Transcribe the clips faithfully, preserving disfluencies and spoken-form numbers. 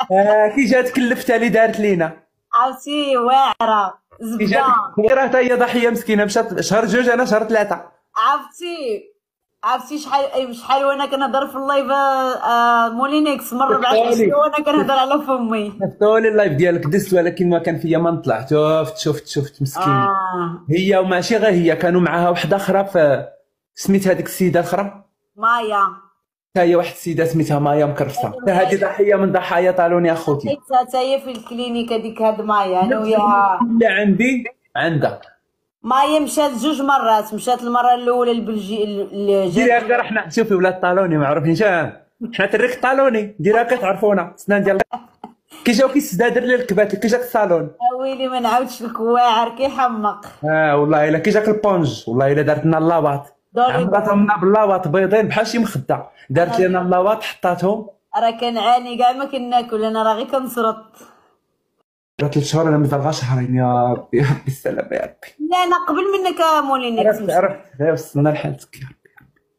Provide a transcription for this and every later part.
آه كي جات كلفتها اللي دارت لينا. عرفتي واعره كي جات زبده. راه حتى هي ضحيه مسكينه، مشات شهر جوج انا شهر ثلاثه. عرفتي عرفتي شحال شحال وانا كنهضر في اللايف آه مولينيكس مره بعد عشيه وانا كنهضر على فمي. شفتولي اللايف ديالك دزت ولكن ما كان فيا ما نطلع. شفت شفت شفت مسكين. اه هي وماشي غير هي، كانوا معاها وحده اخرى في سميت هذيك السيده الاخرى. مايا. حتى هي واحد السيده سميتها مايا مكرفسه، حتى هذه ضحيه من ضحايا طالوني اخوتي. لقيتها حتى هي في الكلينيك هذيك هاد مايا انا وياها. اللي عندي عندها. مايا مشات جوج مرات، مشات المره الاولى لبلجي ديري هكا، راه حنا شوفي ولاد طالوني معروفينش، حنا تريك طالوني ديري هكا تعرفونا سنان ديال كي جاو كيسدادر لي ركبات كي جاك الصالون. ويلي ما نعاودش لك واعر كيحمق. اه والله الا كي جاك البونج، والله الا دارت لنا اللاباط، عمرتهم لنا باللاباط بيضين بحال شي مخده، دارت لنا اللاباط حطاتهم. راه كنعاني كاع ما كناكل، انا راه غير كنصرط. ثلاث شهور انا مازال غير شهرين، يا ربي يا ربي السلامه يا ربي. لا انا قبل منك مولينيكس. عرفت عرفت غير وصلنا لحالتك يا ربي.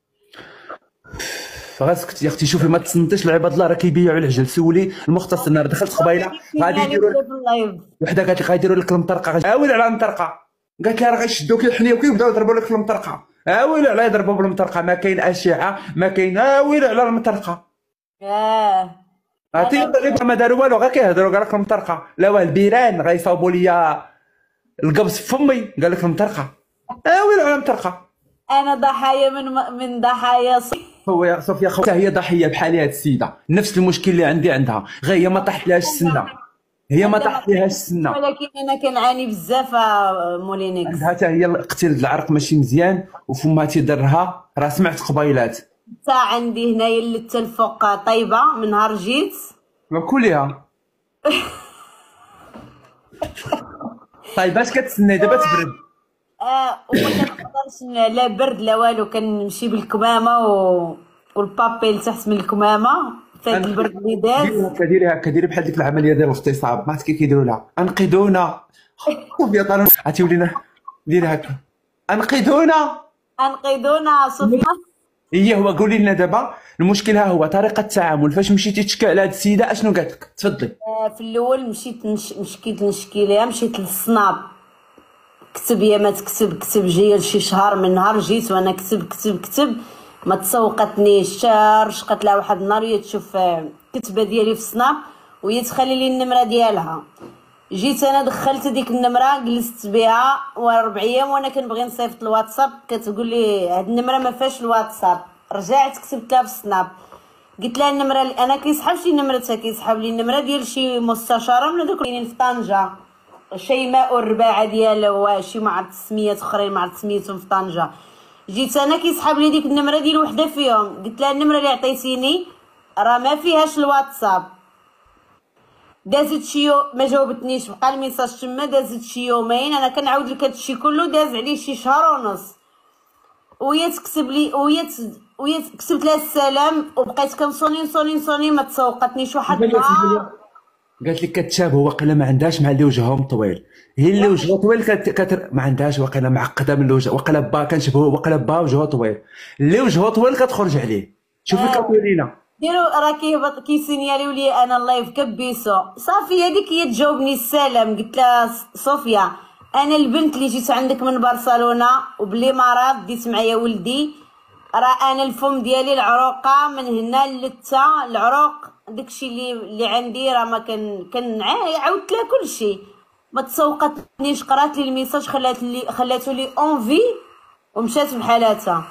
فغاسكت يا اختي، شوفي ما تصنتيش العباد الله، راه كيبيعوا العجل. سولي المختص، انا دخلت قبيله غادي يديروا وحده قالت لي غيديروا لك المطرقه. اويلي على المطرقه، قالت لي راه غيشدوك الحنيه وكيبداو يضربوا لك المطرقه. اويلي على يضربوا بالمطرقه، ما كاين اشعه ما كاين. اويلي على المطرقه. اه عرفتي ما داروا والو، غير كيهضروا قال لك المطرقه. لا واه البيران غيصاوبوا ليا القبص في فمي، قال لك المطرقه. اويلي على المطرقه. انا ضحايا من من ضحايا هو صوفيا خوتها هي ضحيه بحال هاد السيده، نفس المشكل اللي عندي عندها، غير هي ما طاحت لهاش السنه، هي ما طاحت لهاش السنه. ولكن انا كنعاني بزاف مولينيكس. عندها حتى هي قتل العرق ماشي مزيان وفمها تيضرها، راه سمعت قبيلات. حتى عندي هنايا اللتة الفوق طيبه من نهار جيت. كليها. طيب اش كتسناي دابا تبرد؟ اه وما كنقدرش لا برد لا والو، كنمشي بالكمامه و... والبابي لتحت من الكمامه في هاد البرد اللي داز. ديري هكا ديري هكا ديري بحال ديك العمليه ديال الاغتصاب، ما عرفت كي كيديروا لها. انقذونا صوفيا طالون، عرفتي ولينا ديري هكا انقذونا انقذونا صوفيا. هي هو قولي لنا دابا المشكل، ها هو طريقه التعامل. فاش مشيتي تشكى على هاد السيده اشنو قالت لك؟ تفضلي. آه في الاول مشيت نش... مشيت نشكي ليها، مشيت للصناب كتب يا ما تكتب، كتب جايه لشي شهر من نهار جيت وانا كتب كتب كتب ما تسوقتنيش. رشقت لها واحد النهار هي تشوف الكتبه ديالي في الصناب وهي تخلي لي النمره ديالها. جيت انا دخلت ديك النمره جلست بها وربع ايام وانا كنبغي نصيفط الواتساب، كتقول لي هاد النمره ما فيهاش الواتساب. رجعت كتبت لها في الصناب قلت لها النمره اللي انا كيسحب شي نمرتها، كيسحب لي النمره ديال شي مستشاره من هذوك اللي في طنجه، شيماء الرباعه ديال شي ما عرفت سميات اخرين ما عرفت سميتهم في طنجه. جيت انا كيسحب لي ديك النمره ديال وحده فيهم، قلت لها النمره اللي عطيتيني راه ما فيهاش الواتساب. دازت شي يوم ما جاوبتنيش، بقى الميساج تما. دازت شي يومين انا كنعاود لك هادشي كله، داز عليه شي شهر ونص وهي تكتب لي وهي وهي كتبت لها السلام وبقيت كنصوني نصوني نصوني ما تسوقتنيش. واحد النهار قالت لك كتشابه، واقيلا ما عندهاش مع اللي وجههم طويل. هي اللي وجهها طويل كت... كتر... ما عندهاش، واقيلا معقده من الوجه، واقيلا با كنشبهو، واقيلا با وجهه طويل. اللي وجهه طويل كتخرج عليه. شوفي آه. كتقولي لنا ديروا راه كيهبط كيسينياليو لي انا اللايف كبيسو صافي. هذيك هي تجاوبني السلام. قلت لها صوفيا انا البنت اللي جيت عندك من برشلونه وبلي مرض ديت معايا ولدي، راه انا الفم ديالي العروقه من هنا للتا العروق داكشي اللي اللي عندي راه ما كان كنعاني. عاودت لها كلشي ما تسوقتنيش، قرات لي الميساج خلات لي خلاتو لي اونفي ومشات بحالاتها.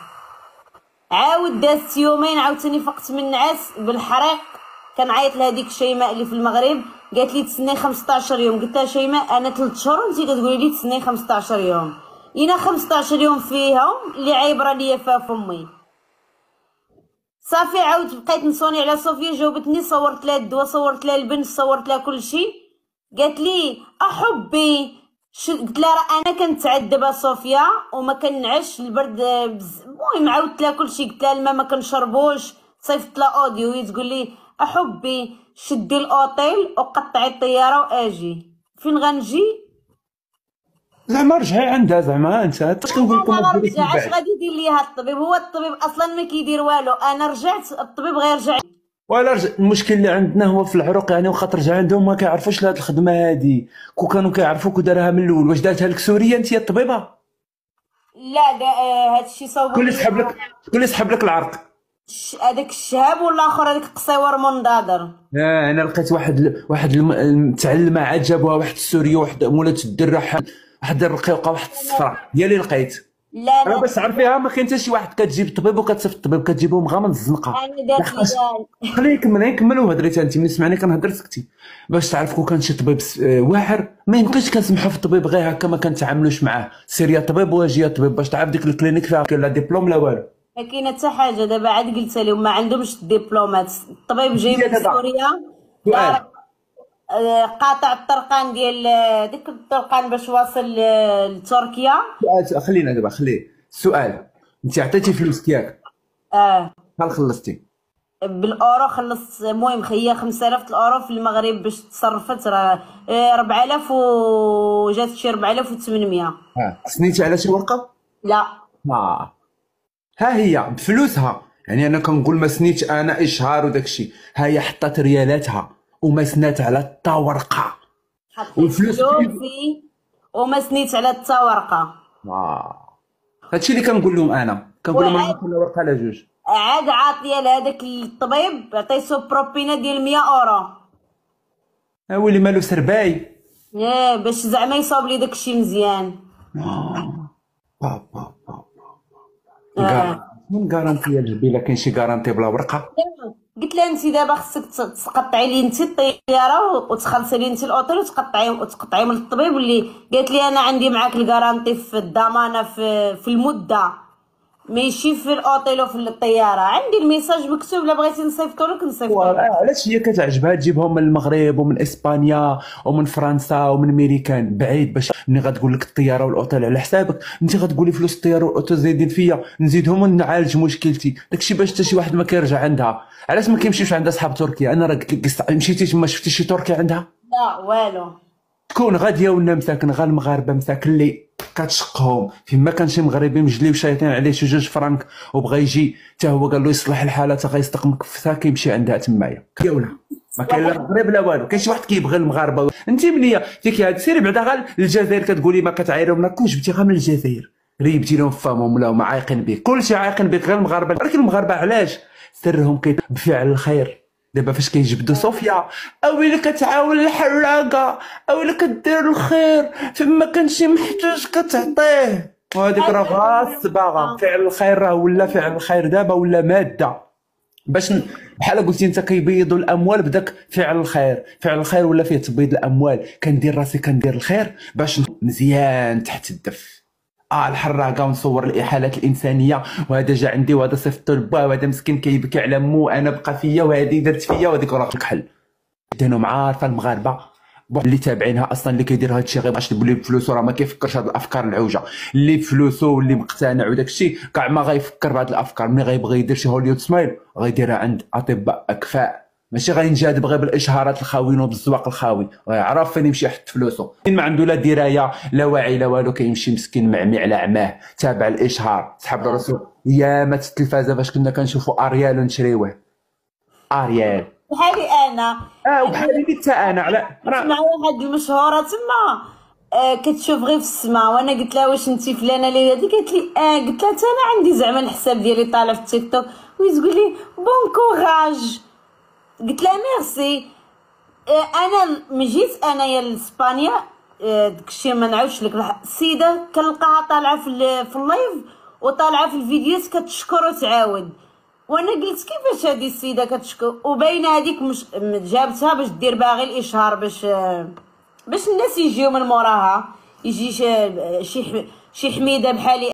عاود دازت يومين عاوتاني فقت من النعاس بالحريق، كنعيط لها ديك شيماء اللي في المغرب، قالت لي تسني خمسطاش يوم. قلت لها شيماء انا ثلاث شهور وانتي كتقولي لي تسني خمسطاش يوم، انا خمسطاش يوم فيهم اللي عايبره ليا فيها فمي. صافي عاود بقيت نصوني على صوفيا، جاوبتني، صورت لها الدواء، صورت لها البنت، صورت لها كلشي. قالت لي احبي قلت لها راه انا كنتعذب صوفيا وما كنعش البرد. المهم عاودت لها كلشي، قلت لها الماء ما كنشربوش، صيفط لها اوديو وهي تقول لي احبي شدي الاوتيل وقطعي الطياره واجي. فين غنجي؟ زعما رجعي عندها، زعما انت اش كنقول لكم؟ انا نرجع اش غادي يدير لي هاد الطبيب؟ هو الطبيب اصلا ما كيدير والو، انا رجعت الطبيب غيرجع ولا رج... المشكل اللي عندنا هو في العروق، يعني واخا ترجع عندهم ما كيعرفوش لهاد الخدمه هادي. كون كانوا كيعرفوا كون دارها من الاول. واش دارتها لك سوريه انت يا الطبيبه؟ لا دا آه هادشي صوبوا كل سحب لك كل سحب لك العرق. هذاك الشهاب ولا اخر هذاك القصيور منضادر. اه انا لقيت واحد واحد المتعلمه عاد جابوها واحد السوريه واحد مولات الدره واحد الرقيقه واحد الصفراء هي اللي لقيت. لا انا باش تعرفيها ما كاين حتى شي واحد كتجيب الطبيب وكتصيفط الطبيب كتجيبهم غير من الزنقه. انا دارت لي خليه يكمل يكمل وهضريتي انت من سمعني كنهضر سكتي باش تعرف كون كان شي طبيب واعر ما يمكنش كنسمحوا في الطبيب غير هكا ما كنتعاملوش معاه. سير يا طبيب واجي يا طبيب باش تعرف ديك الكلينيك فيها لا ديبلوم لا والو. ما كاينه حتى حاجه. دابا عاد قلت لهم ما عندهمش الدبلومات. الطبيب جاي من سوريا قاطع الطرقان ديال ديك الطرقان باش واصل لتركيا. خلينا دابا خليه السؤال. انت عطيتي فلوس ياك؟ اه شحال خلصتي؟ بالاورو خلصت. المهم هي خمسة آلاف الاورو في المغرب باش تصرفت راه أربعة آلاف وجات شي أربعة آلاف وثمانمية. اه سنيتي على شي ورقه؟ لا ها ها هي بفلوسها. يعني انا كنقول ما سنيتش انا اشهار وداك الشيء. ها هي حطات ريالاتها وما سنات على حتى ورقه. والفلوس فلوسي وما سنيت على حتى ورقه. اه هادشي اللي كنقول لهم انا كنقول لهم انا كل ورقه على جوج. عاد عاطيه لهذاك الطبيب عطيتو بروبينا ديال مية اورو. ها هو اللي مالو سرباي. اه باش زعما يصاوب لي داك الشيء مزيان. اه با با با با من غارانتي يا الجبيله؟ كاين شي غارانتي بلا ورقه؟ قلت لها انت دابا خصك تقطعي لي انت الطياره وتخلصي لي انت الاوتيل وتقطعي وتقطعي من الطبيب. اللي قالت لي انا عندي معاك الكارانتي في الضمانه في في المده ماشي في الاوتيل وفي الطياره. عندي الميساج مكتوب. لا بغيتي نصيفطو لك نصيفطو لك. علاش هي كتعجبها تجيبهم من المغرب ومن اسبانيا ومن فرنسا ومن ميريكان بعيد باش ملي غتقول لك الطياره والاوتيل على حسابك انت غتقولي فلوس الطياره والاوتيل زايدين فيا نزيدهم ونعالج مشكلتي. داكشي باش حتى شي واحد ما كيرجع عندها. علاش ما كيمشيوش عندها صحاب تركيا؟ انا راه قلت لك مشيتي تما شفتي شي تركي عندها؟ لا والو. تكون غاديه ولا مساكن غير المغاربه مساكن اللي كتشقهم فيما كان شي مغربي مجلي وشايطين عليه شي جوج فرانك وبغى يجي حتى هو قال له يصلح الحاله حتى غيصدق مكفسه كيمشي عندها تمايا. يا ولا ما كاين لا مغرب لا والو. كاين شي واحد كيبغي المغاربه. انت منيه فيك هاد سيري بعدا غير الجزائر كتقولي ما كتعايرهم كون جبتي غير من الجزائر ريبتي لهم فمهم ولا هما عايقين بك كلشي عايقين بك غير المغاربه. ولكن المغاربه علاش سرهم كي بفعل الخير. دابا فاش كيجبدوا صوفيا اويلي كتعاون الحراقه اويلي كدير الخير فما كان شي محتاج كتعطيه. وهذيك راه غاس باغا. فعل الخير راه ولا فعل الخير دابا ولا ماده باش بحال قلتي انت كيبيضوا الاموال بداك فعل الخير. فعل الخير ولا فيه تبييض الاموال. كندير راسي كندير الخير باش مزيان تحت الدف. اه الحراقه ونصور الاحالات الانسانيه وهذا جا عندي وهذا صيفطو لباه وهذا مسكين كيبكي على مو انا بقى فيا وهذه درت فيا وهذيك راه كحل. دانهم عارفه المغاربه اللي تابعينها اصلا اللي كيدير هذا الشيء غير باش تبلي بفلوسو راه ما كيفكرش هاد الافكار العوجه. اللي بفلوسو واللي مقتنع وداك الشيء كاع ما غيفكر بهاد الافكار. ملي غيبغي يدير شي هوليود سمايل غيديرها عند اطباء اكفاء ماشي غينجاد بغي بالاشهارات الخاويين وبالزواق الخاوي. غيعرف فين يمشي يحط فلوسو. ما عنده لا درايه لا وعي لا والو كيمشي مسكين معمي على عماه تابع الاشهار. سحب راسو ياما التلفازه فاش كنا كنشوفوا اريال ونشريوه. اريال بحالي انا اه وبحالي حتى انا على مع واحد المشهوره تما آه كتشوف غير في السماء. وانا قلت لها واش انت فلانه اللي هذه؟ قالت لي اه. قلت لها انا عندي زعما الحساب ديالي طالع في التيك توك وتقول لي بون كوراج. قلت لها ميرسي. آه انا من جيت انايا لاسبانيا آه داكشي ما نعاودش لك. السيده كنلقاها طالعه في في اللايف وطالعه في الفيديوهات كتشكر وتعاود. وانا قلت كيفاش هذه السيده كتشكر وباينه هذيك مش جابتها باش دير باغي الاشهار باش باش الناس يجيو من موراها. يجي شي شي حميده بحالي